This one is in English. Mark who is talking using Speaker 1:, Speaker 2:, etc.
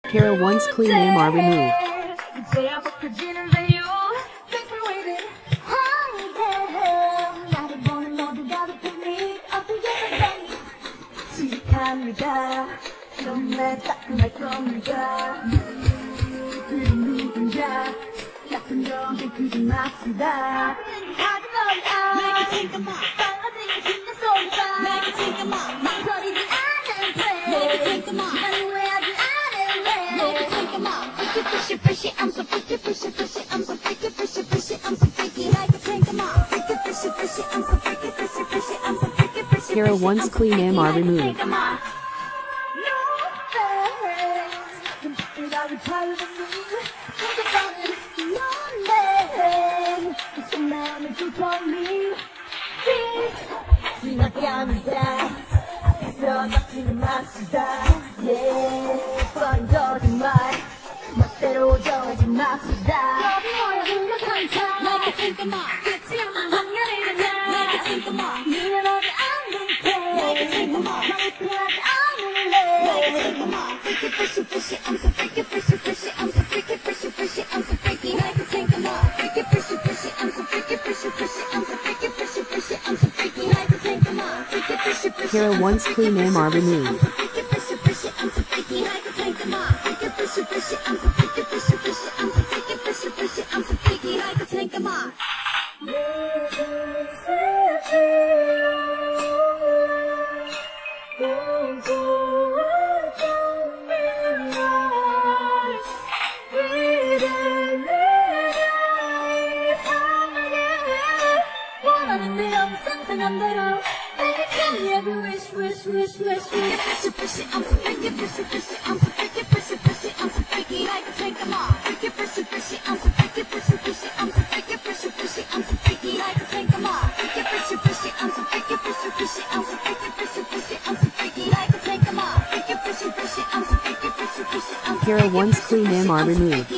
Speaker 1: Hero once clean M are removed.
Speaker 2: I'm so freaky, fishy, fishy, I'm so freaky, fishy, fishy, I'm so freaky, like a tank of mom. Freaky, fishy, fishy, I'm so freaky, fishy, fishy, I'm so freaky, fishy.
Speaker 1: Hero once clean M are removed.
Speaker 2: 멋대로 정하지 맙시다. 너도 너의 생각한 차 내게 생각만 끝이 없는 한여름의 날 내게 생각만 눈에 너를 안 돼 내게 생각만 맘을 피하지 않을래 내게 생각만 freaky fishy fishy I'm so freaky fishy fishy I'm so freaky fishy fishy I'm so freaky 내게 생각만 freaky fishy fishy I'm so freaky fishy fishy I'm so freaky fishy fishy I'm so freaky 내게 생각만 freaky fishy fishy
Speaker 1: Hero once clean M are removed.
Speaker 2: I'm so freaky fishy fishy I'm so freaky 내게 생각만 freaky fishy fishy I'm so freaky fishy fishy I'm so freaky fishy fishy I'm so freaky like a tank of mine. 원하는 대로 상상한 대로 every wish, wish, wish, wish, wish. Fishy, fishy, I'm so freaky, fishy, fishy, I'm so freaky, fishy, fishy, I'm so freaky, like a tank of mine. Freaky, fishy, fishy, I'm so freaky, fishy, fishy, I'm so freaky, fishy, fishy, I'm so freaky, like a tank of mine. Freaky, fishy, fishy, I'm so freaky, fishy, fishy, I'm so freaky, fishy, fishy, I'm so freaky, like a tank of mine. Freaky, fishy, fishy, I'm so freaky, fishy, fishy, I'm so
Speaker 1: Hero once clean M are removed.